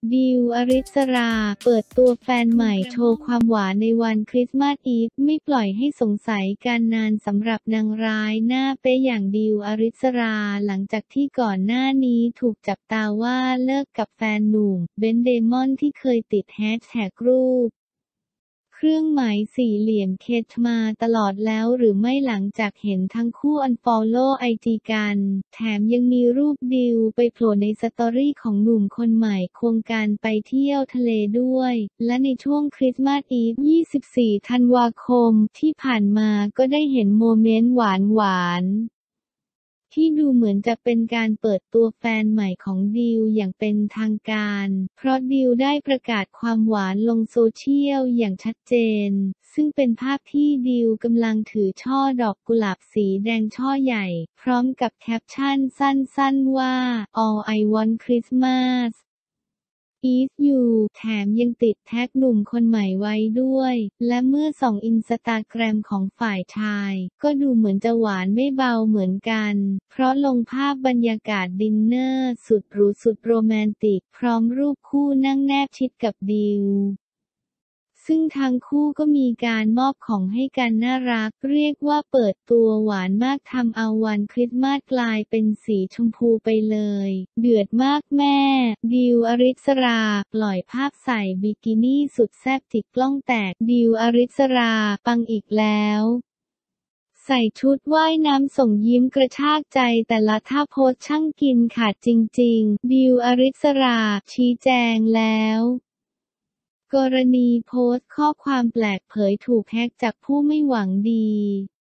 ดิว อริสรา เปิดตัวแฟนใหม่โชว์ความหวานในวันคริสต์มาสอีฟไม่ปล่อยให้สงสัยกันนานสำหรับนางร้ายหน้าเป๊ะอย่างดิว อริสรา หลังจากที่ก่อนหน้านี้ถูกจับตาว่าเลิกกับแฟนหนุ่ม เบน เดมอนที่เคยติดแฮชแท็กรูปเครื่องหมายสี่เหลี่ยมเคทมาตลอดแล้วหรือไม่หลังจากเห็นทั้งคู่อันฟอลโล่ไอจีกันแถมยังมีรูปดิวไปโผล่ในสตอรี่ของหนุ่มคนใหม่ควงกันไปเที่ยวทะเลด้วยและในช่วงคริสต์มาสอีฟ 24 ธันวาคมที่ผ่านมาก็ได้เห็นโมเมนต์หวานที่ดูเหมือนจะเป็นการเปิดตัวแฟนใหม่ของดิวอย่างเป็นทางการเพราะดิวได้ประกาศความหวานลงโซเชียลอย่างชัดเจนซึ่งเป็นภาพที่ดิวกำลังถือช่อดอกกุหลาบสีแดงช่อใหญ่พร้อมกับแคปชั่นสั้นๆว่า All I Want Christmas is you แถมยังติดแท็กหนุ่มคนใหม่ไว้ด้วยและเมื่อส่องอินสตาแกรมของฝ่ายชายก็ดูเหมือนจะหวานไม่เบาเหมือนกันเพราะลงภาพบรรยากาศดินเนอร์สุดหรูสุดโรแมนติกพร้อมรูปคู่นั่งแนบชิดกับดิวซึ่งทั้งคู่ก็มีการมอบของให้กันน่ารักเรียกว่าเปิดตัวหวานมากทำเอาวันคริสต์มาสกลายเป็นสีชมพูไปเลยเดือดมากแม่ดิว อริสราปล่อยภาพใส่บิกินี่สุดแซ่บจิกกล้องแตกดิว อริสราปังอีกแล้วใส่ชุดว่ายน้ำส่งยิ้มกระชากใจแต่ละท่าโพสช่างกินขาดจริงๆดิว อริสราชี้แจงแล้วกรณีโพสต์ข้อความแปลกเผยถูกแฮ็กจากผู้ไม่หวังดี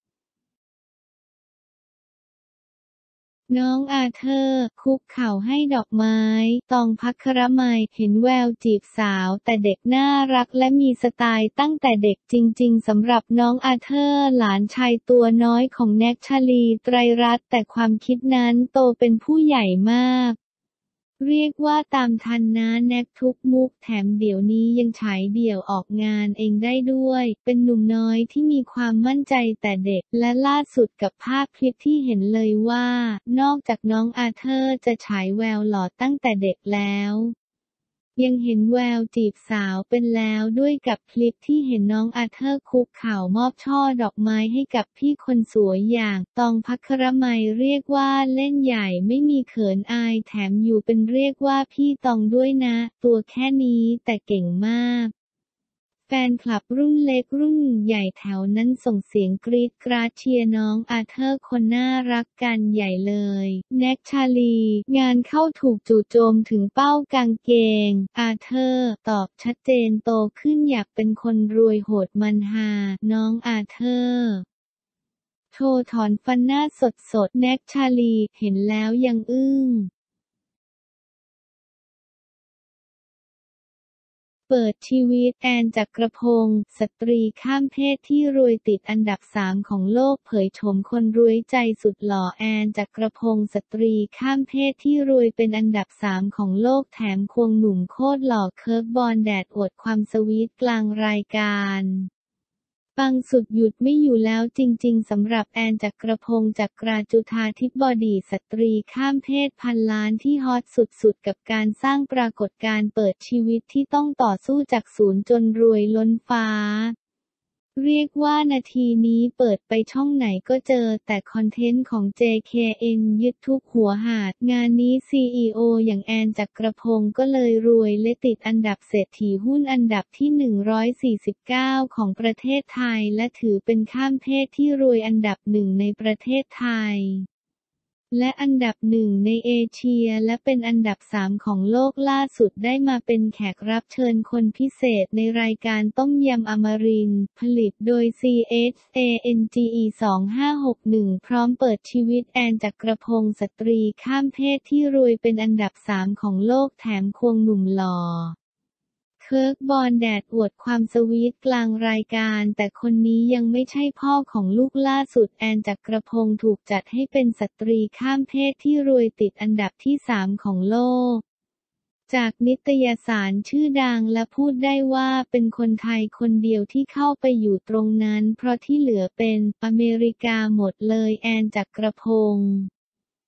น้องอาเธอร์คุกเข่าให้ดอกไม้ตอง ภัครมัยเห็นแววจีบสาวแต่เด็กน่ารักและมีสไตล์ตั้งแต่เด็กจริงๆสำหรับน้องอาเธอร์หลานชายตัวน้อยของแน็ก ชาลี ไตรรัตน์แต่ความคิดนั้นโตเป็นผู้ใหญ่มากเรียกว่าตามทันนะแน็กทุกมุกแถมเดี๋ยวนี้ยังฉายเดี่ยวออกงานเองได้ด้วยเป็นหนุ่มน้อยที่มีความมั่นใจแต่เด็กและล่าสุดกับภาพคลิปที่เห็นเลยว่านอกจากน้องอาเธอร์จะฉายแววหล่อตั้งแต่เด็กแล้วยังเห็นแววจีบสาวเป็นแล้วด้วยกับคลิปที่เห็นน้องอาเธอร์คุกเข่ามอบช่อดอกไม้ให้กับพี่คนสวยอย่างตอง ภัครมัยเรียกว่าเล่นใหญ่ไม่มีเขินอายแถมอยู่เป็นเรียกว่าพี่ตองด้วยนะตัวแค่นี้แต่เก่งมากแฟนคลับรุ่นเล็กรุ่นใหญ่แถวนั้นส่งเสียงกรี๊ดกราดเชียร์น้องอาเธอร์คนน่ารักกันใหญ่เลยแน็ก ชาลี งานเข้าถูกจู่โจมถึงเป้ากางเกงอาเธอร์ตอบชัดเจนโตขึ้นอยากเป็นคนรวยโหดมันฮาน้องอาเธอร์โชว์ถอนฟันหน้าสดแน็ก ชาลีเห็นแล้วยังอึ้งเปิดชีวิตแอน จักรพงศ์สตรีข้ามเพศที่รวยติดอันดับ 3 ของโลกเผยโฉมคนรวยใจสุดหล่อแอน จักรพงศ์สตรีข้ามเพศที่รวยเป็นอันดับ 3 ของโลกแถมควงหนุ่มโคตรหล่อเคิร์กบอนแดดอวดความสวีทกลางรายการปังสุดหยุดไม่อยู่แล้วจริงๆสำหรับแอน จักรพงศ์จักราจุฑาธิบดีสตรีข้ามเพศพันล้านที่ฮอตสุดๆกับการสร้างปรากฏการณ์เปิดชีวิตที่ต้องต่อสู้จากศูนย์จนรวยล้นฟ้าเรียกว่านาทีนี้เปิดไปช่องไหนก็เจอแต่คอนเทนต์ของ JKN ยึดทุกหัวหาดงานนี้ CEO อย่างแอน จักรพงศ์ก็เลยรวยและติดอันดับเศรษฐีหุ้นอันดับที่ 149 ของประเทศไทยและถือเป็นข้ามเพศที่รวยอันดับหนึ่งในประเทศไทยและอันดับหนึ่งในเอเชียและเป็นอันดับ 3 ของโลกล่าสุดได้มาเป็นแขกรับเชิญคนพิเศษในรายการต้มยำอมรินทร์ผลิตโดย CHANGE 2561พร้อมเปิดชีวิตแอน จักรพงศ์สตรีข้ามเพศที่รวยเป็นอันดับ 3 ของโลกแถมควงหนุ่มหล่อเคิร์กบอนแดดอวดความสวีทกลางรายการแต่คนนี้ยังไม่ใช่พ่อของลูกล่าสุดแอน จักรพงศ์ถูกจัดให้เป็นสตรีข้ามเพศที่รวยติดอันดับที่ 3 ของโลกจากนิตยสารชื่อดังและพูดได้ว่าเป็นคนไทยคนเดียวที่เข้าไปอยู่ตรงนั้นเพราะที่เหลือเป็นอเมริกาหมดเลยแอน จักรพงศ์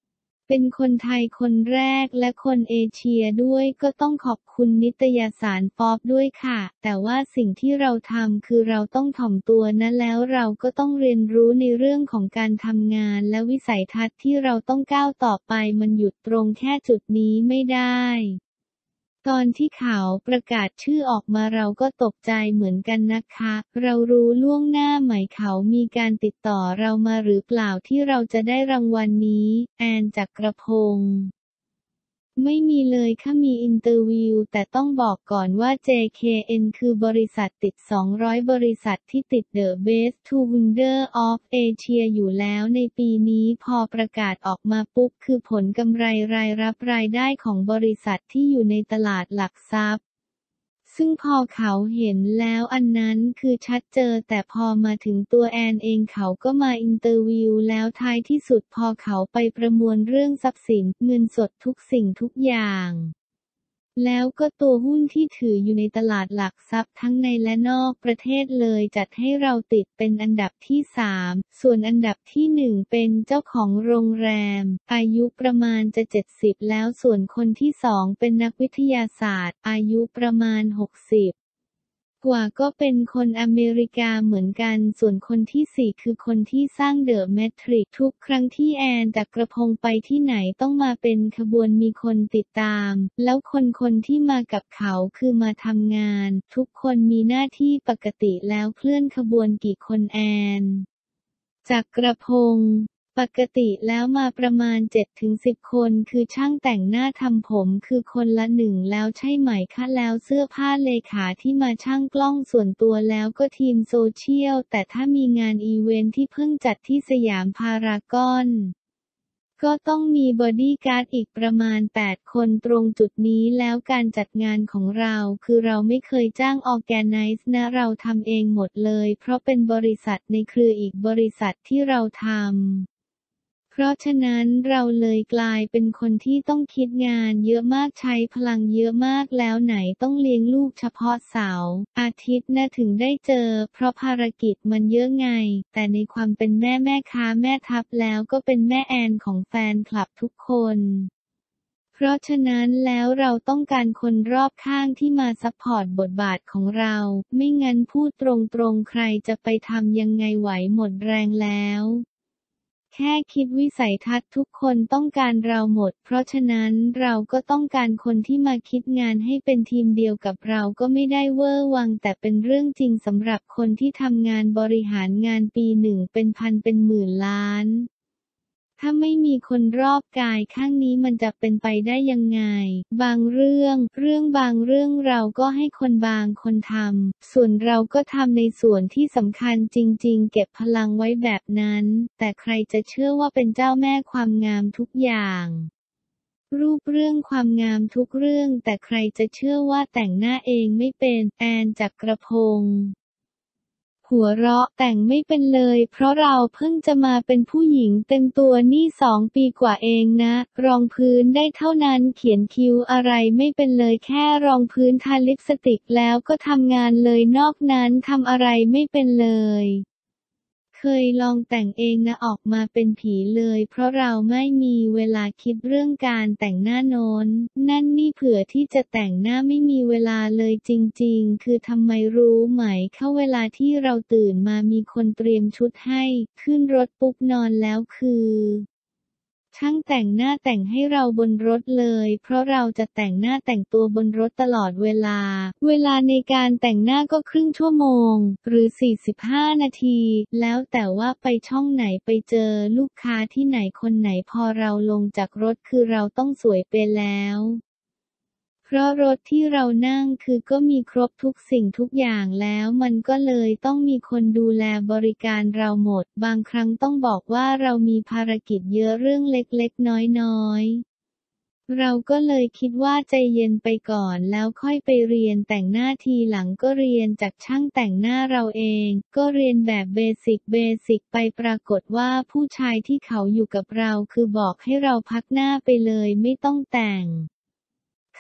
เป็นคนไทยคนแรกและคนเอเชียด้วยก็ต้องขอบคุณนิตยสารฟอบด้วยค่ะแต่ว่าสิ่งที่เราทำคือเราต้องถ่อมตัวนะแล้วเราก็ต้องเรียนรู้ในเรื่องของการทำงานและวิสัยทัศน์ที่เราต้องก้าวต่อไปมันหยุดตรงแค่จุดนี้ไม่ได้ตอนที่เขาประกาศชื่อออกมาเราก็ตกใจเหมือนกันนะคะเรารู้ล่วงหน้าไหมเขามีการติดต่อเรามาหรือเปล่าที่เราจะได้รางวัลนี้แอนจักรพงศ์ไม่มีเลยค่ะมีอินเตอร์วิวแต่ต้องบอกก่อนว่า JKN คือบริษัทติด200บริษัทที่ติด The Best 200 of Asia อยู่แล้วในปีนี้พอประกาศออกมาปุ๊บคือผลกำไรรายรับรายได้ของบริษัทที่อยู่ในตลาดหลักทรัพย์ซึ่งพอเขาเห็นแล้วอันนั้นคือชัดเจอแต่พอมาถึงตัวแอนเองเขาก็มาอินเตอร์วิวแล้วท้ายที่สุดพอเขาไปประมวลเรื่องทรัพย์สินเงินสดทุกสิ่งทุกอย่างแล้วก็ตัวหุ้นที่ถืออยู่ในตลาดหลักทรัพย์ทั้งในและนอกประเทศเลยจัดให้เราติดเป็นอันดับที่3ส่วนอันดับที่1เป็นเจ้าของโรงแรมอายุประมาณจะ70แล้วส่วนคนที่2เป็นนักวิทยาศาสตร์อายุประมาณ60กว่าก็เป็นคนอเมริกาเหมือนกันส่วนคนที่4คือคนที่สร้างเดอะแมทริกซ์ทุกครั้งที่แอนจักรพงศ์ไปที่ไหนต้องมาเป็นขบวนมีคนติดตามแล้วคนที่มากับเขาคือมาทำงานทุกคนมีหน้าที่ปกติแล้วเคลื่อนขบวนกี่คนแอนจักรพงศ์ปกติแล้วมาประมาณ 7-10 คนคือช่างแต่งหน้าทำผมคือคนละ1แล้วใช่ไหมคะแล้วเสื้อผ้าเลขาที่มาช่างกล้องส่วนตัวแล้วก็ทีมโซเชียลแต่ถ้ามีงานอีเวนท์ที่เพิ่งจัดที่สยามพารากอนก็ต้องมีบอดี้การ์ดอีกประมาณ8คนตรงจุดนี้แล้วการจัดงานของเราคือเราไม่เคยจ้างออร์แกไนซ์นะเราทำเองหมดเลยเพราะเป็นบริษัทในเครืออีกบริษัทที่เราทำเพราะฉะนั้นเราเลยกลายเป็นคนที่ต้องคิดงานเยอะมากใช้พลังเยอะมากแล้วไหนต้องเลี้ยงลูกเฉพาะเสาร์อาทิตย์นะถึงได้เจอเพราะภารกิจมันเยอะไงแต่ในความเป็นแม่ค้าแม่ทัพแล้วก็เป็นแม่แอนของแฟนคลับทุกคนเพราะฉะนั้นแล้วเราต้องการคนรอบข้างที่มาซัพพอร์ตบทบาทของเราไม่งั้นพูดตรงๆใครจะไปทำยังไงไหวหมดแรงแล้วแค่คิดวิสัยทัศน์ทุกคนต้องการเราหมดเพราะฉะนั้นเราก็ต้องการคนที่มาคิดงานให้เป็นทีมเดียวกับเราก็ไม่ได้เวอร์วังแต่เป็นเรื่องจริงสำหรับคนที่ทำงานบริหารงานปีหนึ่งเป็นพันเป็นหมื่นล้านถ้าไม่มีคนรอบกายข้างนี้มันจะเป็นไปได้ยังไงบางเรื่องบางเรื่องเราก็ให้คนบางคนทำส่วนเราก็ทำในส่วนที่สำคัญจริงๆเก็บพลังไว้แบบนั้นแต่ใครจะเชื่อว่าเป็นเจ้าแม่ความงามทุกอย่างรูปเรื่องความงามทุกเรื่องแต่ใครจะเชื่อว่าแต่งหน้าเองไม่เป็นแอนจักรพงศ์หัวเราะแต่งไม่เป็นเลยเพราะเราเพิ่งจะมาเป็นผู้หญิงเต็มตัวนี่2 ปีกว่าเองนะรองพื้นได้เท่านั้นเขียนคิ้วอะไรไม่เป็นเลยแค่รองพื้นทาลิปสติกแล้วก็ทำงานเลยนอกนั้นทำอะไรไม่เป็นเลยเคยลองแต่งเองนะออกมาเป็นผีเลยเพราะเราไม่มีเวลาคิดเรื่องการแต่งหน้าโน้นนั่นนี่เผื่อที่จะแต่งหน้าไม่มีเวลาเลยจริงๆคือทำไมรู้ไหมเข้าเวลาที่เราตื่นมามีคนเตรียมชุดให้ขึ้นรถปุ๊บนอนแล้วคือช่างแต่งหน้าแต่งให้เราบนรถเลยเพราะเราจะแต่งหน้าแต่งตัวบนรถตลอดเวลาในการแต่งหน้าก็ครึ่งชั่วโมงหรือ45 นาทีแล้วแต่ว่าไปช่องไหนไปเจอลูกค้าที่ไหนคนไหนพอเราลงจากรถคือเราต้องสวยไปแล้วเพราะรถที่เรานั่งคือก็มีครบทุกสิ่งทุกอย่างแล้วมันก็เลยต้องมีคนดูแลบริการเราหมดบางครั้งต้องบอกว่าเรามีภารกิจเยอะเรื่องเล็กๆน้อยๆเราก็เลยคิดว่าใจเย็นไปก่อนแล้วค่อยไปเรียนแต่งหน้าทีหลังก็เรียนจากช่างแต่งหน้าเราเองก็เรียนแบบเบสิกไปปรากฏว่าผู้ชายที่เขาอยู่กับเราคือบอกให้เราพักหน้าไปเลยไม่ต้องแต่ง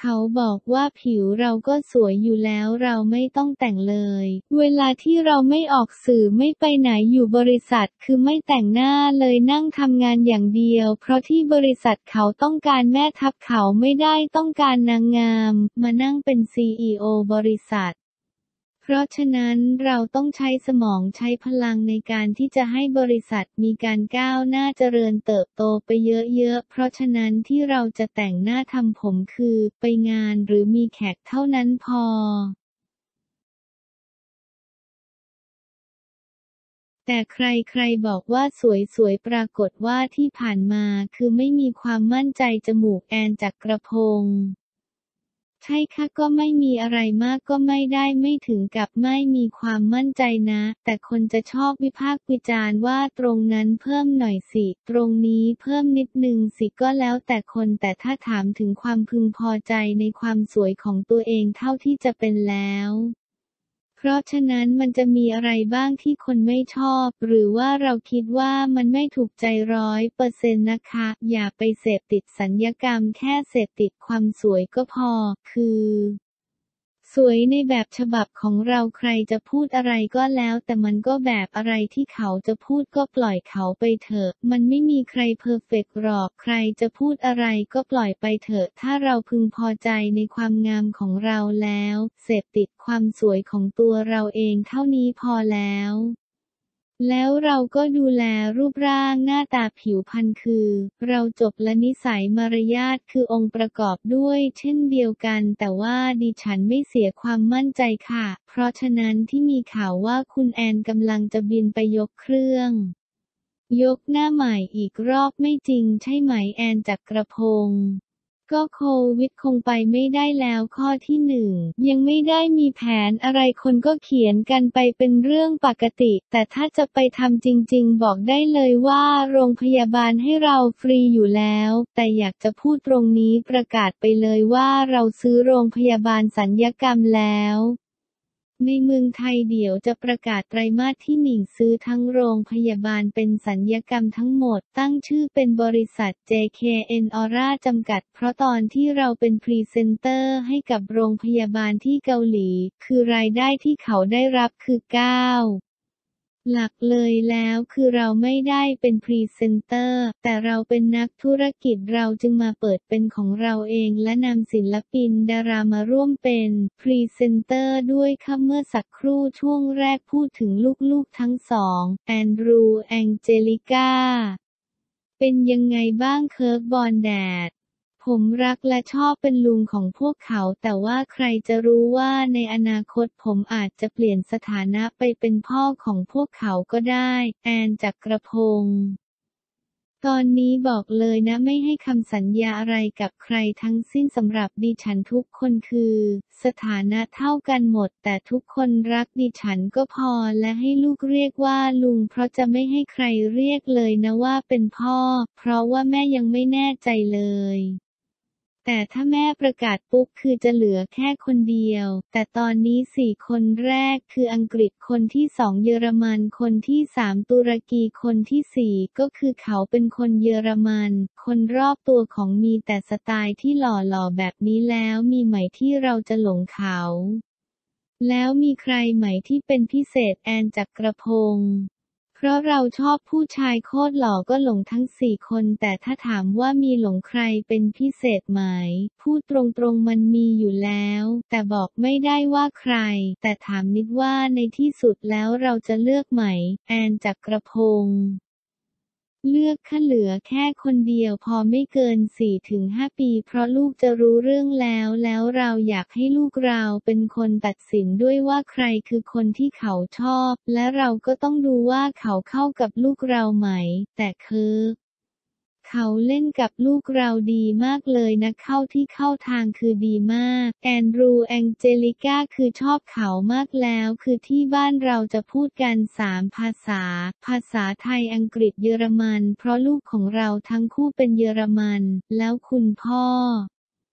เขาบอกว่าผิวเราก็สวยอยู่แล้วเราไม่ต้องแต่งเลยเวลาที่เราไม่ออกสื่อไม่ไปไหนอยู่บริษัทคือไม่แต่งหน้าเลยนั่งทำงานอย่างเดียวเพราะที่บริษัทเขาต้องการแม่ทัพเขาไม่ได้ต้องการนางงามมานั่งเป็น CEO บริษัทเพราะฉะนั้นเราต้องใช้สมองใช้พลังในการที่จะให้บริษัทมีการก้าวหน้าเจริญเติบโตไปเยอะๆเพราะฉะนั้นที่เราจะแต่งหน้าทำผมคือไปงานหรือมีแขกเท่านั้นพอแต่ใครๆบอกว่าสวยๆปรากฏว่าที่ผ่านมาคือไม่มีความมั่นใจจมูกแอนจักรพงษ์ใช่ค่ะก็ไม่มีอะไรมากก็ไม่ได้ไม่ถึงกับไม่มีความมั่นใจนะแต่คนจะชอบวิพากษ์วิจารณ์ว่าตรงนั้นเพิ่มหน่อยสิตรงนี้เพิ่มนิดนึงสิก็แล้วแต่คนแต่ถ้าถามถึงความพึงพอใจในความสวยของตัวเองเท่าที่จะเป็นแล้วเพราะฉะนั้นมันจะมีอะไรบ้างที่คนไม่ชอบหรือว่าเราคิดว่ามันไม่ถูกใจ100%นะคะอย่าไปเสพติดสัญญกรรมแค่เสพติดความสวยก็พอคือสวยในแบบฉบับของเราใครจะพูดอะไรก็แล้วแต่มันก็แบบอะไรที่เขาจะพูดก็ปล่อยเขาไปเถอะมันไม่มีใครเพอร์เฟกต์หรอกใครจะพูดอะไรก็ปล่อยไปเถอะถ้าเราพึงพอใจในความงามของเราแล้วเสพติดความสวยของตัวเราเองเท่านี้พอแล้วเราก็ดูแลรูปร่างหน้าตาผิวพรรณคือเราจบและนิสัยมารยาทคือองค์ประกอบด้วยเช่นเดียวกันแต่ว่าดิฉันไม่เสียความมั่นใจค่ะเพราะฉะนั้นที่มีข่าวว่าคุณแอนกำลังจะบินไปยกเครื่องยกหน้าใหม่อีกรอบไม่จริงใช่ไหมแอนจักรพงษ์ก็โควิดคงไปไม่ได้แล้วข้อที่1ยังไม่ได้มีแผนอะไรคนก็เขียนกันไปเป็นเรื่องปกติแต่ถ้าจะไปทำจริงๆบอกได้เลยว่าโรงพยาบาลให้เราฟรีอยู่แล้วแต่อยากจะพูดตรงนี้ประกาศไปเลยว่าเราซื้อโรงพยาบาลศัลยกรรมแล้วในเมืองไทยเดี๋ยวจะประกาศไตรมาสที่1ซื้อทั้งโรงพยาบาลเป็นศัลยกรรมทั้งหมดตั้งชื่อเป็นบริษัท JKN Aura จำกัดเพราะตอนที่เราเป็นพรีเซนเตอร์ให้กับโรงพยาบาลที่เกาหลีคือรายได้ที่เขาได้รับคือ9หลักเลยแล้วคือเราไม่ได้เป็นพรีเซนเตอร์แต่เราเป็นนักธุรกิจเราจึงมาเปิดเป็นของเราเองและนำศิลปินดารามาร่วมเป็นพรีเซนเตอร์ด้วยค่ะเมื่อสักครู่ช่วงแรกพูดถึงลูกๆทั้งสองแอนดรูแองเจลิก้าเป็นยังไงบ้างเคิร์กบอนแดดผมรักและชอบเป็นลุงของพวกเขาแต่ว่าใครจะรู้ว่าในอนาคตผมอาจจะเปลี่ยนสถานะไปเป็นพ่อของพวกเขาก็ได้แอนจักรพงษ์ตอนนี้บอกเลยนะไม่ให้คำสัญญาอะไรกับใครทั้งสิ้นสำหรับดิฉันทุกคนคือสถานะเท่ากันหมดแต่ทุกคนรักดิฉันก็พอและให้ลูกเรียกว่าลุงเพราะจะไม่ให้ใครเรียกเลยนะว่าเป็นพ่อเพราะว่าแม่ยังไม่แน่ใจเลยแต่ถ้าแม่ประกาศปุ๊บคือจะเหลือแค่คนเดียวแต่ตอนนี้4คนแรกคืออังกฤษคนที่2เยอรมันคนที่3ตุรกีคนที่4ก็คือเขาเป็นคนเยอรมันคนรอบตัวของมีแต่สไตล์ที่หล่อๆแบบนี้แล้วมีไหมที่เราจะหลงเขาแล้วมีใครไหมที่เป็นพิเศษแอนจักรพงษ์เพราะเราชอบผู้ชายโคตรหล่อก็หลงทั้ง4 คนแต่ถ้าถามว่ามีหลงใครเป็นพิเศษไหมพูดตรงๆมันมีอยู่แล้วแต่บอกไม่ได้ว่าใครแต่ถามนิดว่าในที่สุดแล้วเราจะเลือกไหมแอนจักรพงษ์เลือกค่ะเหลือแค่คนเดียวพอไม่เกิน 4-5 ปีเพราะลูกจะรู้เรื่องแล้วเราอยากให้ลูกเราเป็นคนตัดสินด้วยว่าใครคือคนที่เขาชอบและเราก็ต้องดูว่าเขาเข้ากับลูกเราไหมแต่คือเขาเล่นกับลูกเราดีมากเลยนะเข้าทางคือดีมากแอนดรูแองเจลิก้าคือชอบเขามากแล้วคือที่บ้านเราจะพูดกัน3 ภาษาไทยอังกฤษเยอรมันเพราะลูกของเราทั้งคู่เป็นเยอรมันแล้วคุณพ่อ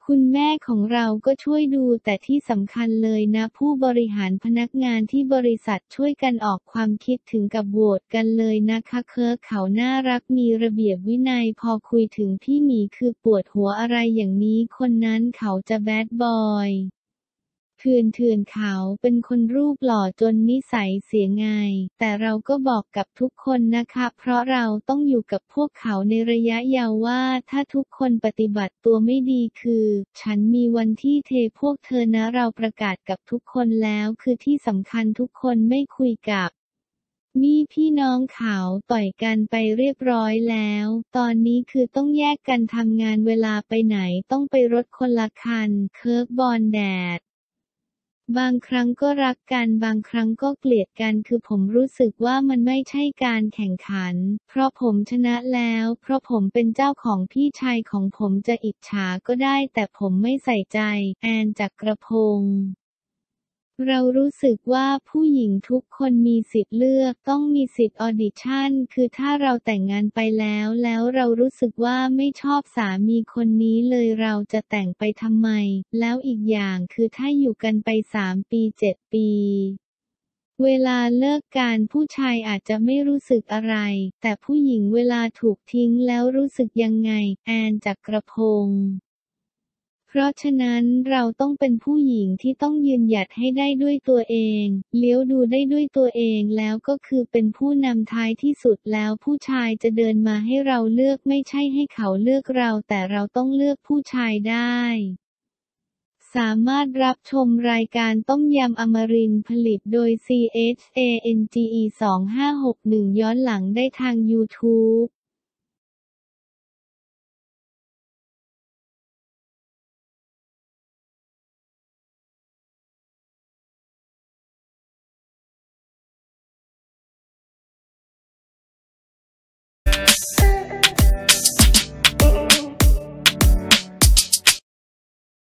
คุณแม่ของเราก็ช่วยดูแต่ที่สำคัญเลยนะผู้บริหารพนักงานที่บริษัทช่วยกันออกความคิดถึงกับโหวตกันเลยนะคะเคิร์กเขาน่ารักมีระเบียบวินัยพอคุยถึงพี่หมีคือปวดหัวอะไรอย่างนี้คนนั้นเขาจะแบดบอยเถื่อนเขาเป็นคนรูปหล่อจนนิสัยเสียไงแต่เราก็บอกกับทุกคนนะคะเพราะเราต้องอยู่กับพวกเขาในระยะยาวว่าถ้าทุกคนปฏิบัติตัวไม่ดีคือฉันมีวันที่เทพวกเธอนะเราประกาศกับทุกคนแล้วคือที่สำคัญทุกคนไม่คุยกับนี่พี่น้องเขาต่อยกันไปเรียบร้อยแล้วตอนนี้คือต้องแยกกันทำงานเวลาไปไหนต้องไปรถคนละคันเคิร์กบอนแดดบางครั้งก็รักกันบางครั้งก็เกลียดกันคือผมรู้สึกว่ามันไม่ใช่การแข่งขันเพราะผมชนะแล้วเพราะผมเป็นเจ้าของพี่ชายของผมจะอิจฉาก็ได้แต่ผมไม่ใส่ใจแอนจักรพงศ์เรารู้สึกว่าผู้หญิงทุกคนมีสิทธิ์เลือกต้องมีสิทธิ์ออดิชั่นคือถ้าเราแต่งงานไปแล้วเรารู้สึกว่าไม่ชอบสามีคนนี้เลยเราจะแต่งไปทำไมแล้วอีกอย่างคือถ้าอยู่กันไป3 ปี7 ปีเวลาเลิกกันผู้ชายอาจจะไม่รู้สึกอะไรแต่ผู้หญิงเวลาถูกทิ้งแล้วรู้สึกยังไงแอนจักรพงศ์เพราะฉะนั้นเราต้องเป็นผู้หญิงที่ต้องยืนหยัดให้ได้ด้วยตัวเองเลี้ยวดูได้ด้วยตัวเองแล้วก็คือเป็นผู้นำท้ายที่สุดแล้วผู้ชายจะเดินมาให้เราเลือกไม่ใช่ให้เขาเลือกเราแต่เราต้องเลือกผู้ชายได้สามารถรับชมรายการต้มยำอมรินทร์ผลิตโดย CHANGE 2561ย้อนหลังได้ทาง YouTube